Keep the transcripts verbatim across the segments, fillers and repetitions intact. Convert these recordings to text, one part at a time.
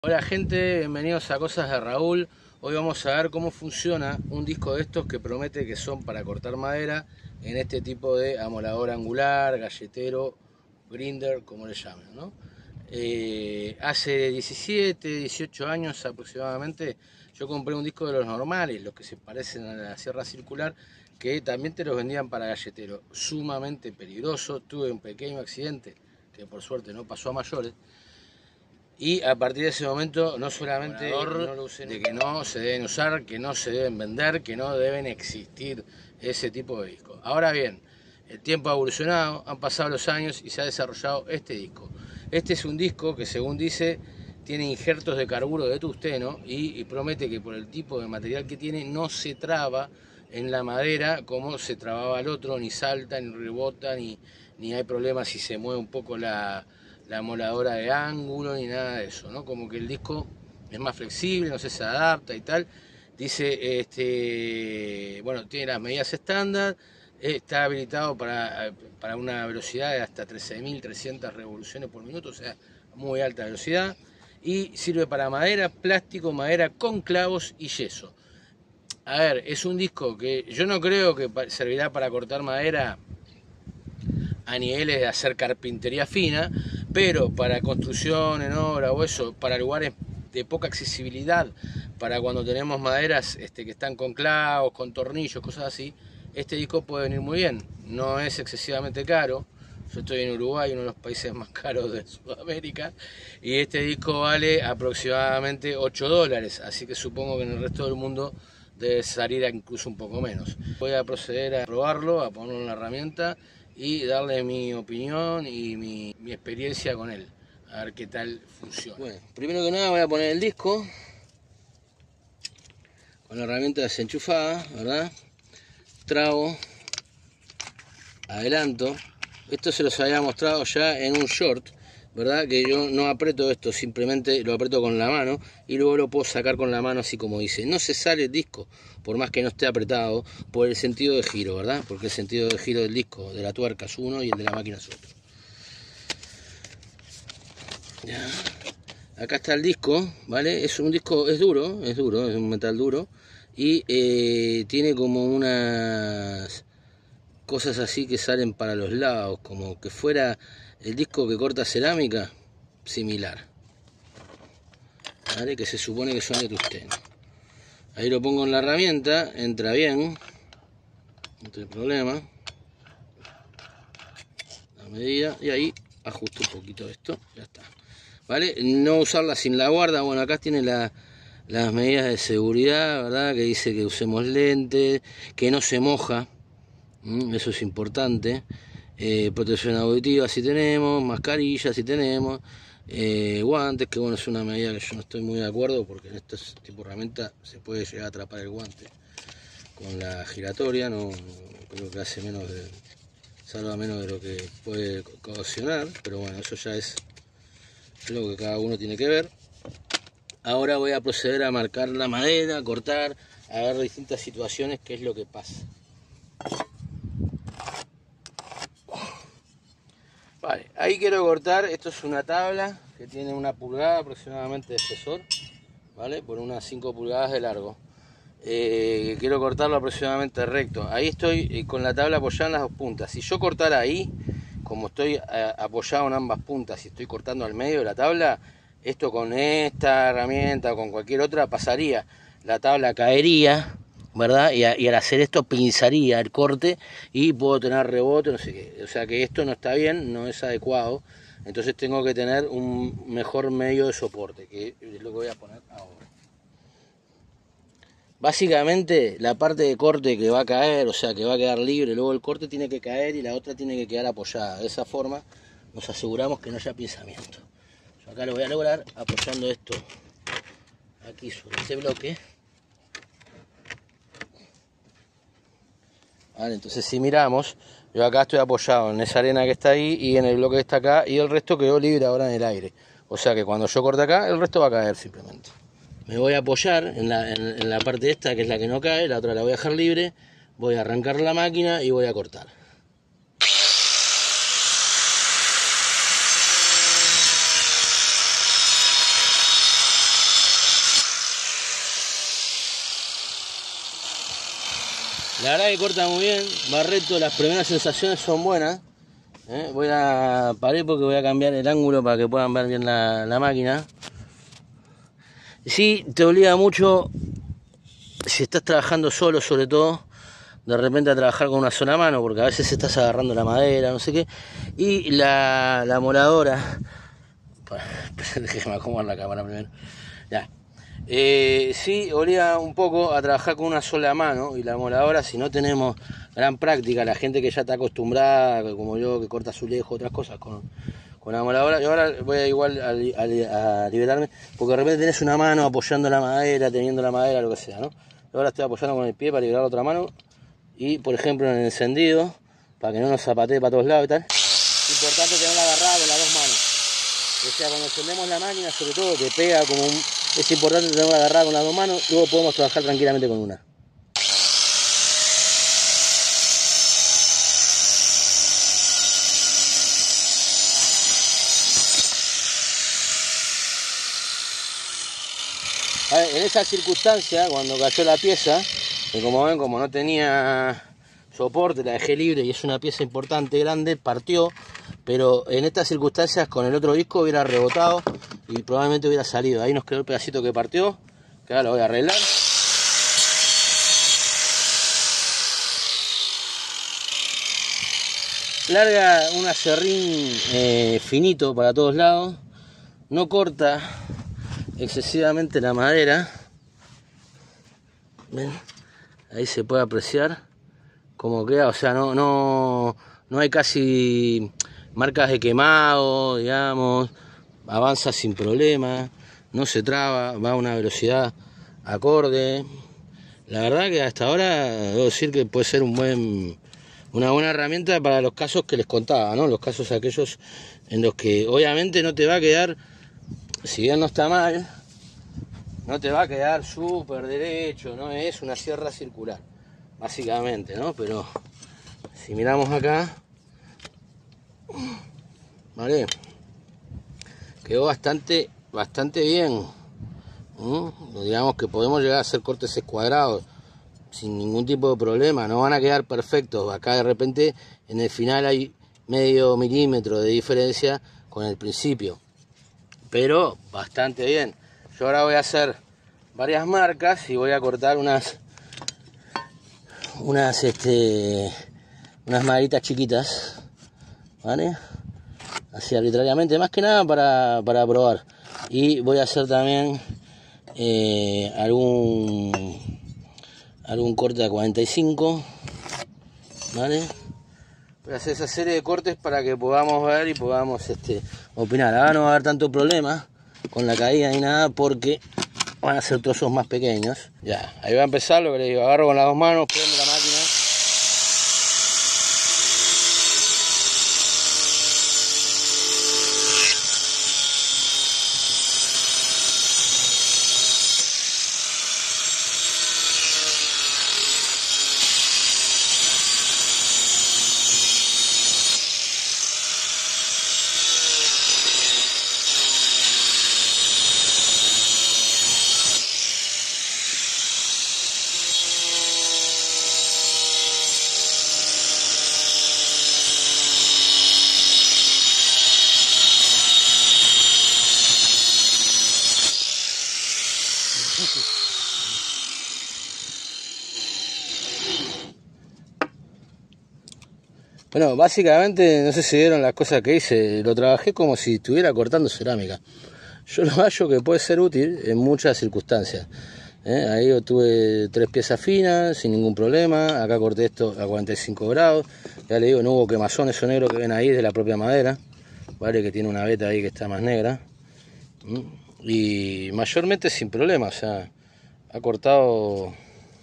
Hola gente, bienvenidos a Cosas de Raúl. Hoy vamos a ver cómo funciona un disco de estos que promete que son para cortar madera en este tipo de amolador angular, galletero, grinder, como le llamen, ¿no? Eh, hace diecisiete, dieciocho años aproximadamente yo compré un disco de los normales, los que se parecen a la sierra circular, que también te los vendían para galletero. Sumamente peligroso, tuve un pequeño accidente que por suerte no pasó a mayores. Y a partir de ese momento, no solamente no lo usé, de que no se deben usar, que no se deben vender, que no deben existir ese tipo de discos. Ahora bien, el tiempo ha evolucionado, han pasado los años y se ha desarrollado este disco. Este es un disco que, según dice, tiene injertos de carburo de tungsteno y, y promete que por el tipo de material que tiene no se traba en la madera como se trababa el otro, ni salta, ni rebota, ni, ni hay problema si se mueve un poco la... la moladora de ángulo ni nada de eso, ¿no? Como que el disco es más flexible, no sé, se adapta y tal. Dice, este, bueno, tiene las medidas estándar, está habilitado para, para una velocidad de hasta trece mil trescientas revoluciones por minuto, o sea, muy alta velocidad. Y sirve para madera, plástico, madera con clavos y yeso. A ver, es un disco que yo no creo que servirá para cortar madera a niveles de hacer carpintería fina, pero para construcción en obra o eso, para lugares de poca accesibilidad, para cuando tenemos maderas este, que están con clavos, con tornillos, cosas así, este disco puede venir muy bien. No es excesivamente caro. Yo estoy en Uruguay, uno de los países más caros de Sudamérica, y este disco vale aproximadamente ocho dólares, así que supongo que en el resto del mundo debe salir incluso un poco menos. Voy a proceder a probarlo, a ponerlo en la herramienta y darle mi opinión y mi, mi experiencia con él, a ver qué tal funciona. Bueno, primero que nada voy a poner el disco con la herramienta desenchufada, ¿verdad? Trabo, adelanto. Esto se los había mostrado ya en un short, ¿verdad? Que yo no aprieto esto, simplemente lo aprieto con la mano y luego lo puedo sacar con la mano así como dice. No se sale el disco, por más que no esté apretado, por el sentido de giro, ¿verdad? Porque el sentido de giro del disco, de la tuerca es uno y el de la máquina es otro. Ya. Acá está el disco, ¿vale? Es un disco, es duro, es duro, es un metal duro y eh, tiene como unas cosas así que salen para los lados, como que fuera el disco que corta cerámica, similar, ¿vale? Que se supone que son de tungsteno. Ahí lo pongo en la herramienta, entra bien, no tiene problema, la medida, y ahí ajusto un poquito esto, ya está, ¿vale? No usarla sin la guarda. Bueno, acá tiene la, las medidas de seguridad, ¿verdad? Que dice que usemos lentes, que no se moja. Eso es importante. Eh, protección auditiva si tenemos, mascarilla si tenemos, eh, guantes, que bueno, es una medida que yo no estoy muy de acuerdo porque en este tipo de herramienta se puede llegar a atrapar el guante con la giratoria. No, no creo que hace menos de, salva menos de lo que puede ocasionar, pero bueno, eso ya es lo que cada uno tiene que ver. Ahora voy a proceder a marcar la madera, a cortar, a ver distintas situaciones, qué es lo que pasa. Vale, ahí quiero cortar. Esto es una tabla que tiene una pulgada aproximadamente de espesor, ¿vale? Por unas cinco pulgadas de largo. Eh, quiero cortarlo aproximadamente recto. Ahí estoy con la tabla apoyada en las dos puntas. Si yo cortara ahí, como estoy eh, apoyado en ambas puntas y estoy cortando al medio de la tabla, esto con esta herramienta o con cualquier otra pasaría. La tabla caería, ¿verdad? Y, a, y al hacer esto pinzaría el corte y puedo tener rebote, no sé qué. O sea que esto no está bien, no es adecuado. Entonces tengo que tener un mejor medio de soporte, que es lo que voy a poner ahora. Básicamente la parte de corte que va a caer, o sea que va a quedar libre, luego el corte tiene que caer y la otra tiene que quedar apoyada. De esa forma nos aseguramos que no haya pinzamiento. Yo acá lo voy a lograr apoyando esto aquí sobre este bloque. Vale, entonces si miramos, yo acá estoy apoyado en esa arena que está ahí y en el bloque que está acá, y el resto quedó libre ahora en el aire. O sea que cuando yo corte acá, el resto va a caer simplemente. Me voy a apoyar en la, en, en la parte esta, que es la que no cae, la otra la voy a dejar libre, voy a arrancar la máquina y voy a cortar. La verdad que corta muy bien, Barreto, las primeras sensaciones son buenas. ¿eh? Voy a parar porque voy a cambiar el ángulo para que puedan ver bien la, la máquina. Sí, te obliga mucho, si estás trabajando solo sobre todo, de repente a trabajar con una sola mano, porque a veces estás agarrando la madera, no sé qué. Y la, la moladora, déjame acomodar la cámara primero, ya. Eh, sí, obliga un poco a trabajar con una sola mano, y la moladora, si no tenemos gran práctica, la gente que ya está acostumbrada, como yo, que corta azulejo, otras cosas con, con la moladora, y ahora voy a igual a, a, a liberarme, porque de repente tenés una mano apoyando la madera, teniendo la madera, lo que sea, ¿no? Ahora estoy apoyando con el pie para liberar la otra mano, y por ejemplo en el encendido, para que no nos zapatee para todos lados y tal, es importante tenerla agarrada con las dos manos. O sea, cuando encendemos la máquina, sobre todo, que pega como un... Es importante tenerla agarrada con las dos manos, luego podemos trabajar tranquilamente con una. A ver, en esa circunstancia, cuando cayó la pieza, que como ven, como no tenía soporte, la dejé libre y es una pieza importante, grande, partió. Pero en estas circunstancias con el otro disco hubiera rebotado y probablemente hubiera salido. Ahí nos quedó el pedacito que partió, que ahora lo voy a arreglar. Larga un acerrín eh, finito para todos lados, no corta excesivamente la madera. ¿Ven? Ahí se puede apreciar cómo queda, o sea, no, no, no hay casi marcas de quemado, digamos, avanza sin problema, no se traba, va a una velocidad acorde. La verdad que hasta ahora debo decir que puede ser un buen, una buena herramienta para los casos que les contaba, ¿no? Los casos aquellos en los que obviamente no te va a quedar, si bien no está mal, no te va a quedar súper derecho, no es una sierra circular, básicamente, ¿no? Pero si miramos acá, vale, quedó bastante bastante bien. ¿Mm? Digamos que podemos llegar a hacer cortes escuadrados sin ningún tipo de problema, no van a quedar perfectos. Acá de repente en el final hay medio milímetro de diferencia con el principio, pero bastante bien. Yo ahora voy a hacer varias marcas y voy a cortar unas unas este unas maderitas chiquitas, ¿vale? Así arbitrariamente, más que nada para, para probar. Y voy a hacer también eh, algún algún corte a cuarenta y cinco, ¿vale? Voy a hacer esa serie de cortes para que podamos ver y podamos este, opinar. Ahora no va a haber tanto problema con la caída ni nada, porque van a ser trozos más pequeños. Ya, ahí va a empezar lo que les digo. Agarro con las dos manos, prendo la máquina. Bueno, básicamente, no sé si vieron las cosas que hice, lo trabajé como si estuviera cortando cerámica. Yo lo hallo que puede ser útil en muchas circunstancias. ¿eh? Ahí yo tuve tres piezas finas, sin ningún problema. Acá corté esto a cuarenta y cinco grados. Ya le digo, no hubo quemazón, eso negro que ven ahí de la propia madera. Vale, que tiene una veta ahí que está más negra. ¿Mm? Y mayormente sin problema, o sea, ha cortado...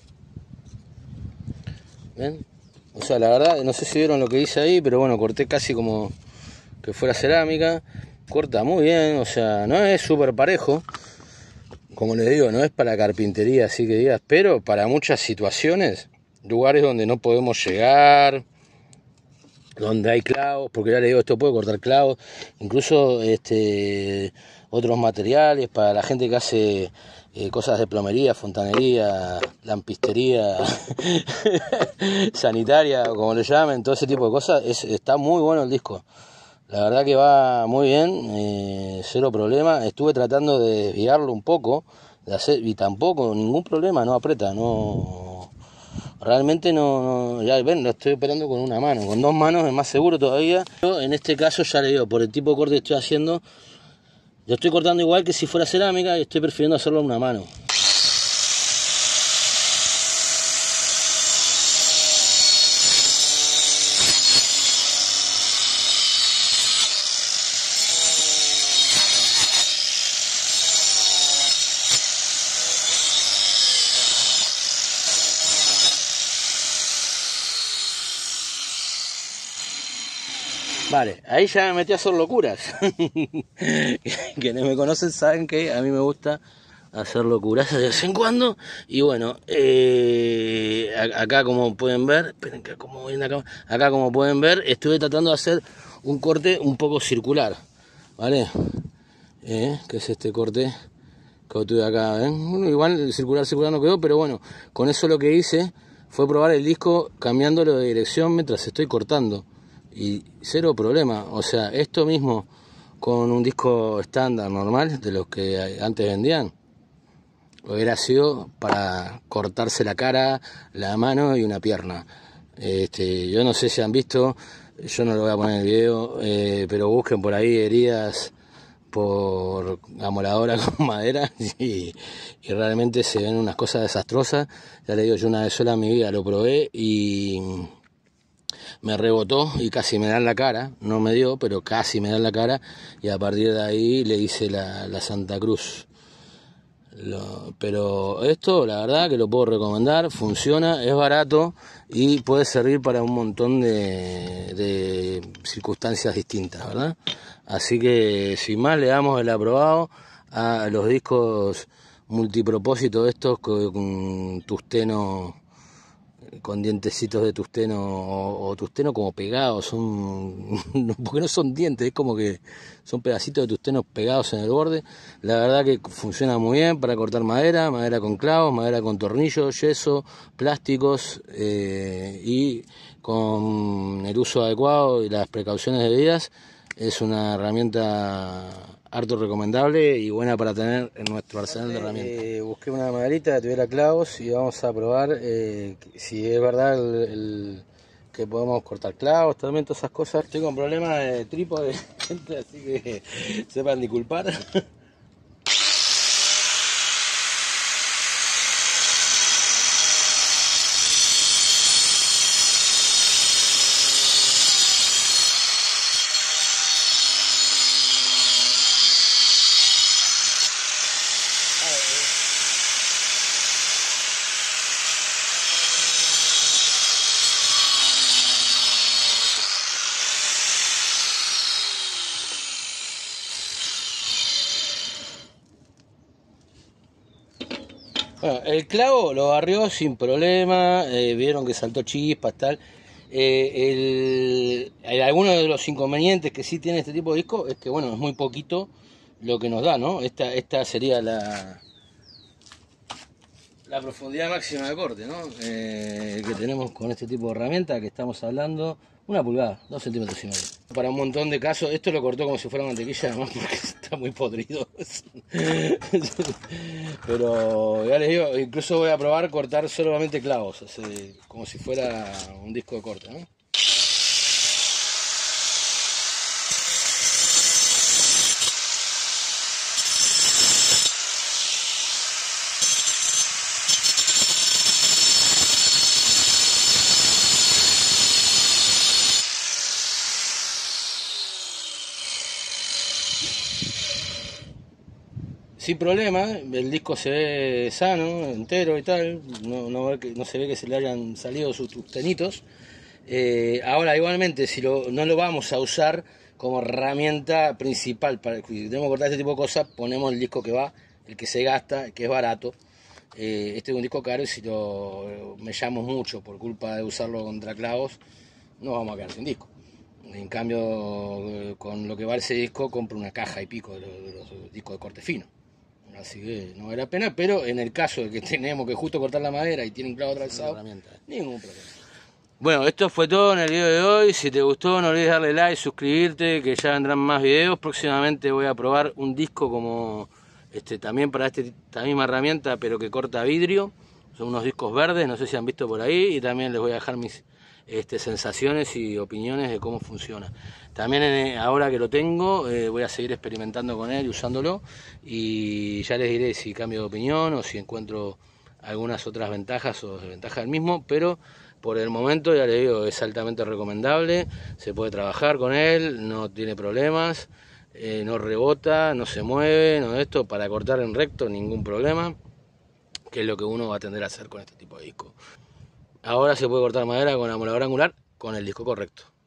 ¿Ven? O sea, la verdad, no sé si vieron lo que hice ahí, pero bueno, corté casi como que fuera cerámica. Corta muy bien, o sea, no es súper parejo. Como les digo, no es para carpintería, así que digas, pero para muchas situaciones, lugares donde no podemos llegar, donde hay clavos, porque ya le digo, esto puede cortar clavos, incluso este otros materiales para la gente que hace eh, cosas de plomería, fontanería, lampistería, sanitaria, o como le llamen, todo ese tipo de cosas. Es, está muy bueno el disco, la verdad que va muy bien, eh, cero problema. Estuve tratando de desviarlo un poco, de hacer, y tampoco, ningún problema, no aprieta, no... Realmente no, no, ya ven, lo estoy operando con una mano, con dos manos es más seguro todavía. Yo en este caso ya le digo, por el tipo de corte que estoy haciendo, yo estoy cortando igual que si fuera cerámica y estoy prefiriendo hacerlo en una mano. Vale, ahí ya me metí a hacer locuras. Quienes me conocen saben que a mí me gusta hacer locuras de vez en cuando. Y bueno, eh, acá como pueden ver, esperen que como voy en la cámara, acá como pueden ver, estuve tratando de hacer un corte un poco circular, ¿vale? Eh, que es este corte que tuve acá, ¿eh? Bueno, igual circular, circular no quedó, pero bueno, con eso lo que hice fue probar el disco cambiándolo de dirección mientras estoy cortando. Y cero problema, o sea, esto mismo con un disco estándar normal de los que antes vendían, hubiera sido para cortarse la cara, la mano y una pierna. Este, yo no sé si han visto, yo no lo voy a poner en el video, eh, pero busquen por ahí heridas por amoladora con madera y, y realmente se ven unas cosas desastrosas. Ya le digo, yo una vez sola en mi vida lo probé y me rebotó y casi me da en la cara, no me dio, pero casi me da en la cara, y a partir de ahí le hice la, la Santa Cruz. Lo, pero esto la verdad que lo puedo recomendar, funciona, es barato y puede servir para un montón de, de circunstancias distintas, ¿verdad? Así que sin más le damos el aprobado a los discos multipropósito estos con tusteno, con dientecitos de tusteno o, o tusteno como pegados, son porque no son dientes, es como que son pedacitos de tusteno pegados en el borde. La verdad que funciona muy bien para cortar madera, madera con clavos, madera con tornillos, yeso, plásticos, eh, y con el uso adecuado y las precauciones debidas es una herramienta harto recomendable y buena para tener en nuestro arsenal de herramientas. Eh, busqué una maderita que tuviera clavos y vamos a probar eh, si es verdad el, el, que podemos cortar clavos, también todas esas cosas. Estoy con problemas de trípode, gente, así que sepan disculpar. Bueno, el clavo lo barrió sin problema, eh, vieron que saltó chispas, tal. Eh, el, algunos de los inconvenientes que sí tiene este tipo de disco es que, bueno, es muy poquito lo que nos da, ¿no? Esta, esta sería la, la profundidad máxima de corte, ¿no? Eh, que tenemos con este tipo de herramienta que estamos hablando, una pulgada, dos centímetros y medio. Para un montón de casos, esto lo cortó como si fuera mantequilla, además porque está muy podrido. Pero ya les digo, incluso voy a probar cortar solamente clavos, así, como si fuera un disco de corte, ¿no? Sin problema, el disco se ve sano, entero y tal, no, no, no se ve que se le hayan salido sus tustenitos. Eh, ahora igualmente, si lo, no lo vamos a usar como herramienta principal, para, si tenemos que cortar este tipo de cosas, ponemos el disco que va, el que se gasta, que es barato. Eh, este es un disco caro y si lo mellamos mucho por culpa de usarlo contra clavos, nos vamos a quedar sin disco. En cambio, con lo que vale ese disco, compro una caja y pico de los, de los discos de corte fino. Así que no vale la pena, pero en el caso de que tenemos que justo cortar la madera y tiene un clavo atravesado, ningún problema. Bueno, esto fue todo en el video de hoy. Si te gustó, no olvides darle like, suscribirte, que ya vendrán más videos. Próximamente voy a probar un disco como este también para este, esta misma herramienta, pero que corta vidrio. Son unos discos verdes, no sé si han visto por ahí, y también les voy a dejar mis este, sensaciones y opiniones de cómo funciona. También en, ahora que lo tengo, eh, voy a seguir experimentando con él y usándolo, y ya les diré si cambio de opinión o si encuentro algunas otras ventajas o desventajas del mismo, pero por el momento ya les digo, es altamente recomendable, se puede trabajar con él, no tiene problemas, eh, no rebota, no se mueve, no esto, para cortar en recto ningún problema, que es lo que uno va a tender a hacer con este tipo de disco. Ahora se puede cortar madera con amolador angular con el disco correcto.